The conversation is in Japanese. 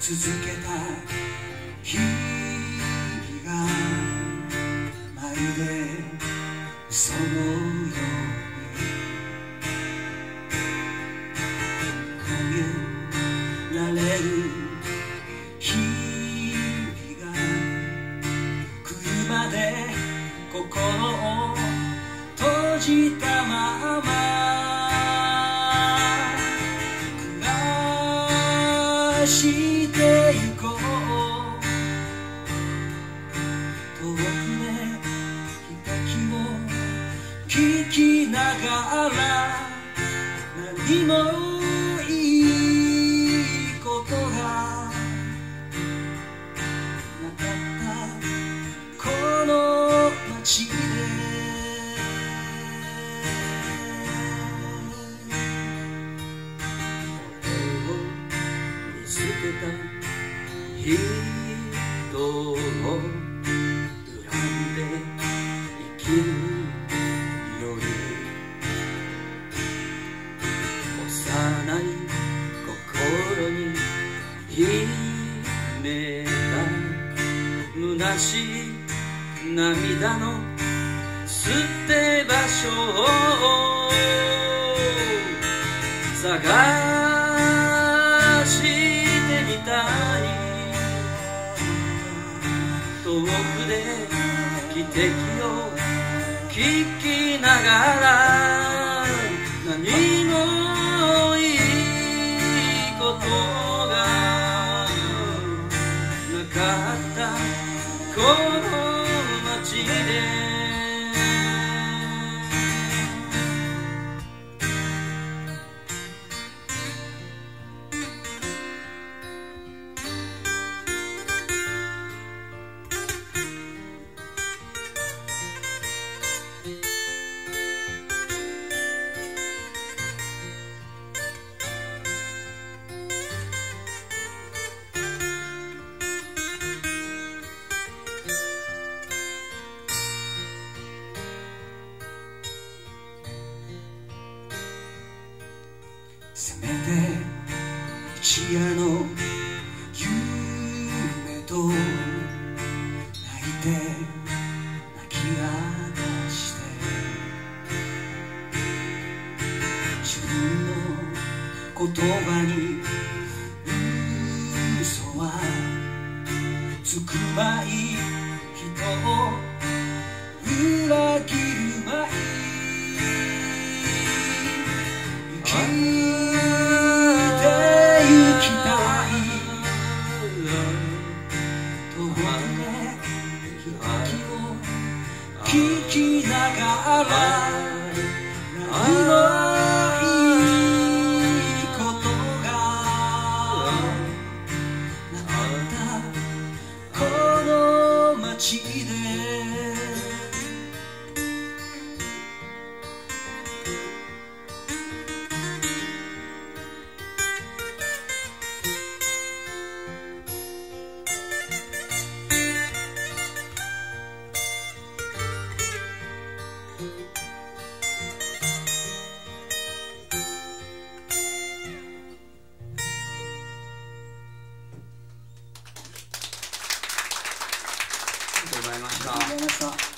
続けた日々がまるでそのように込められる日々が来るまで心を閉じたまま暮らしてゆこう遠くで響きを聞きながら何もいいことがなかったこの街で見つけた人を恨んで生きるより幼い心に秘めた虚しい涙の捨て場所を探してみたい遠くで汽笛を聞きながら何もいいことがなかったこの街でせめて一夜の夢と泣いて泣き明かして自分の言葉に嘘はつくまい人を裏切るまい聞きながら何もいいことがなかったこの街でありがとうございました。